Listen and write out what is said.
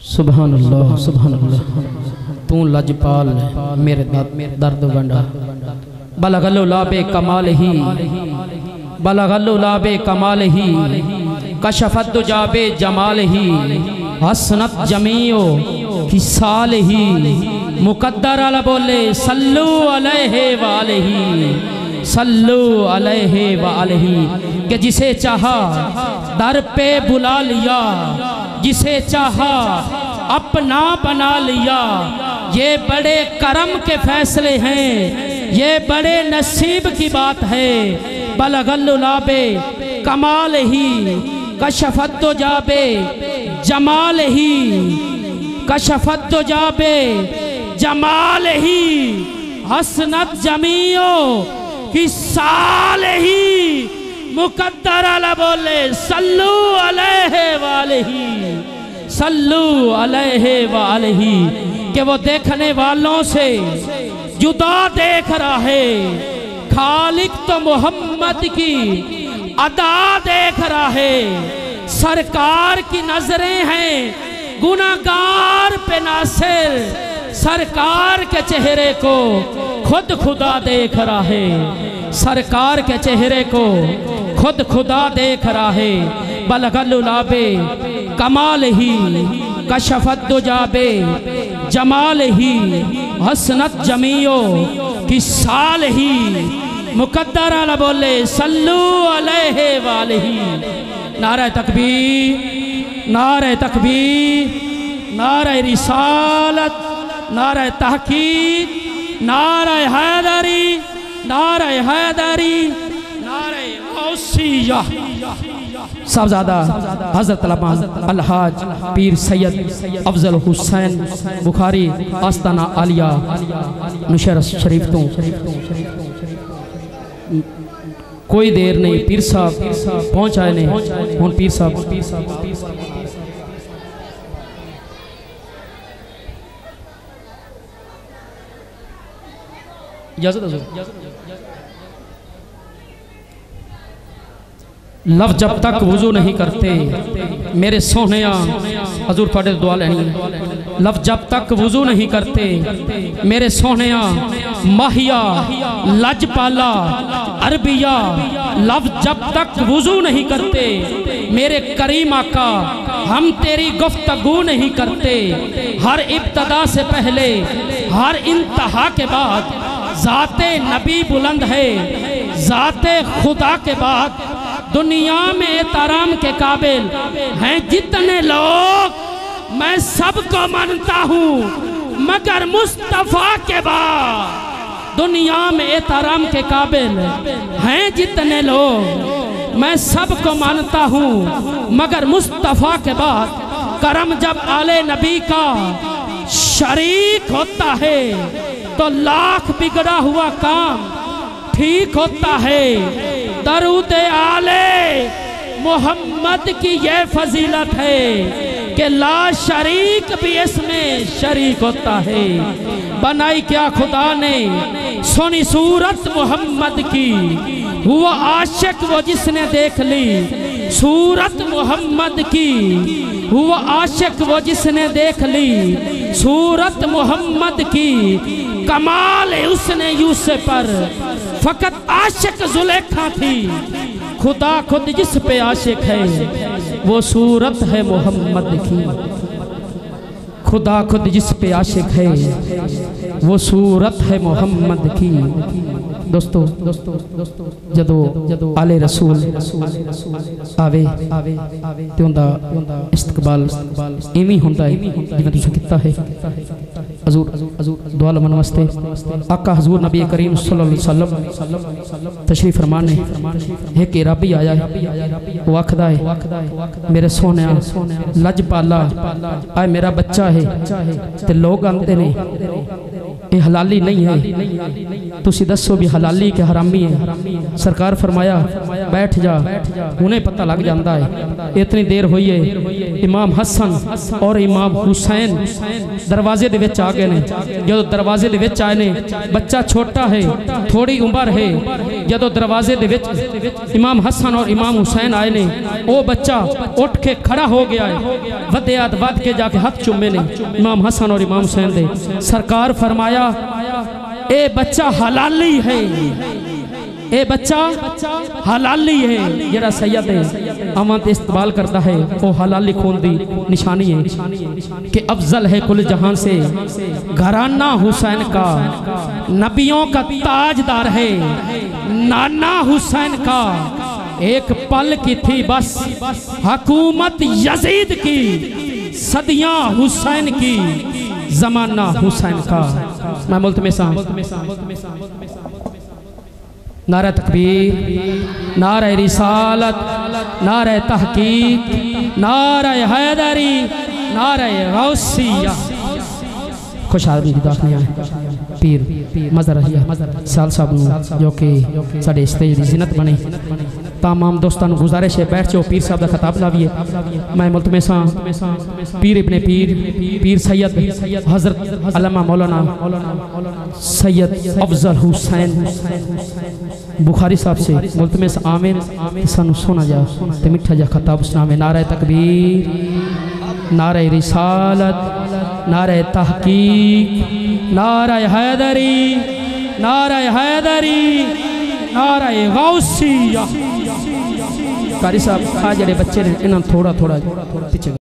सुभान अल्लाह सुभान अल्लाह। तू लजपाल मेरे दर्द वंडा बलगलो लाबे कमाल ही बलगलो लाबे कमाल ही कशफत जाबे जमाल ही हसनत जमीओ हिसाल ही मुकद्दर अला बोले सल्लु अलैहि वालही सल्लु अलैहि वालही कि जिसे चाहा दर पे बुला लिया, जिसे चाहा अपना बना लिया। ये बड़े करम के फैसले हैं, ये बड़े नसीब की बात है। बलगल्लु लाबे कमाल ही कशफत जाबे जमाल ही कशफत जाबे जमाल ही हसनत जमीओ हिसाल ही मुकद्दर अला बोले सल्लु अलैहि वालही सल्लु अलैहि वालही कि वो देखने वालों से जुदा देख रहा है। खालिक तो मोहम्मद की अदा देख रहा है। सरकार की नजरें हैं गुनाहगार पे नासिर, सरकार के चेहरे को खुद खुदा देख रहा है। सरकार के चेहरे को खुद खुदा देख रहा है। बलगल्लु लाबे कमाल ही कशफत जाबे जमाल ही हसनत जमीओ हिसाल ही मुकद्दर अला बोले सल्लु अलैहि वालही। नारे तकबीर नारे तकबीर नारे रिसालत नारे तहकीक नारे हैदरी नारे हैदरी नारे गौसिया। साहबजादा हजरत अलहाज पीर सैयद अफजल हुसैन बुखारी आस्ताना आलिया नुशैर शरीफ तो कोई देर नहीं पीर साहब पहुंच आए ने। हुन पीर साहब लफ जब तक वुजू नहीं करते मेरे सोहनिया हजूर थोड़े दुआ लेनी। लफ जब तक वुजू नहीं करते मेरे सोहनिया माहिया लजपाला अरबिया। लफ जब तक वुजू नहीं करते मेरे करीम आका हम तेरी गुफ्तगू नहीं करते। हर इब्तदा से पहले हर इंतहा के बाद जाते नबी बुलंद है, जाते खुदा के बाद दुनिया में एहतराम के काबिल हैं जितने लोग। मैं सबको मानता हूँ मगर मुस्तफ़ा के बाद दुनिया में एहतराम के काबिल हैं जितने लोग। मैं सबको मानता हूँ मगर मुस्तफ़ा के बाद करम जब आले नबी का शरीक होता है तो लाख बिगड़ा हुआ काम ठीक होता है। दरूद आले मोहम्मद की यह फजीलत है कि ला शरीक भी इसमें शरीक होता है। बनाई क्या खुदा ने सोनी सूरत मोहम्मद की, हुआ आशिक वो जिसने देख ली सूरत मोहम्मद की। हुआ आशिक वो जिसने देख ली सूरत मोहम्मद की। कमाल है उसने यूसुफ पर फकत आशिक जुलेखा थी। खुदा खुद जिस पे आशिक है वो सूरत है मोहम्मद की। खुदा खुद जिस पे आशिक है वो सूरत है मोहम्मद की। दोस्तों जदों आले रसूल आवे ते उनदा इस्तकबाल इवें हुंदा है जिवें तुसीं कीता है। हजूर दुआ लमन वास्ते आका हजूर नबी करीम सल्लल्लाहु अलैहि वसल्लम तशरीफ फरमान है कि रबी आया है। वो आखदा है मेरे सोहनिया लजपाला आए मेरा बच्चा है ते लोग आंदे ने ये हलाली नहीं है, तुसी दसो भी हलाली के हरामी है। सरकार फरमाया बैठ जा, उन्हें पता लग जाता है। इतनी देर हुई है, इमाम हसन और इमाम हुसैन दरवाजे दे विच आ गए ने। जो दरवाजे दे विच आए ने, बच्चा छोटा है, थोड़ी उम्र है। जो दरवाजे दे विच इमाम हसन और इमाम हुसैन आए ने, वो बच्चा उठ के खड़ा हो गया है, वधियात वध के जाके हाथ चुमे ने इमाम हसन और इमाम हुसैन दे। सरकार फरमाया ए बच्चा हलाली है, ए बच्चा हलाली है। जरा सैयद है अमन इस्तेमाल करता है, वो हलाली खून दी निशानी है कि अफजल है कुल जहां से घराना हुसैन का, नबियों का ताजदार है नाना हुसैन का। एक पल की थी बस हुकूमत यजीद की, सदियां हुसैन की, जमाना हुसैन का। मैं मुल्क में सा नारा तकबीर, नारा रिसालत, नारा तहकीक, नारा हैदरी, नारा गौसिया। खुश आदमी की दाखिल है पीर मज़र साल साहब जो कि साढ़े स्टेज की जिन्नत बने। तमाम दोस्तों गुजारिश है बैठ जाओ, पीर साहब का खिताब लाविए। मैं मुल्क में सा पीर इब्ने पीर पीर सैयद हजरत अल्लामा मौलाना सैयद अफजल हुसैन बुखारी साहब से मुल्क में सा आमीन सानू सुना जा ते मिठा जा खिताब सुनावे। नारा तकबीर, नारा रिसालत, नारा तहकीक, नारा हैदरी, नारा हैदरी, नारा गौसिया। कारी साहब आ जड़े बच्चे ने इन्होंने थोड़ा थोड़ा पीछे